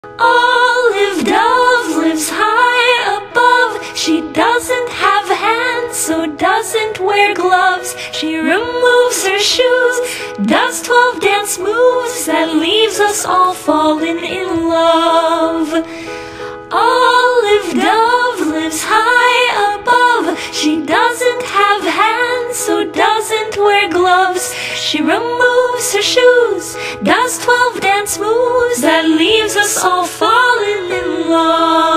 Olive dove lives high above. She doesn't have hands, so doesn't wear gloves. She removes her shoes, does 12 dance moves, that leaves us all falling in love. Olive dove lives high above. She doesn't have hands, so doesn't wear gloves. She removes her shoes, does 12 dance moves, that leaves us all falling in love.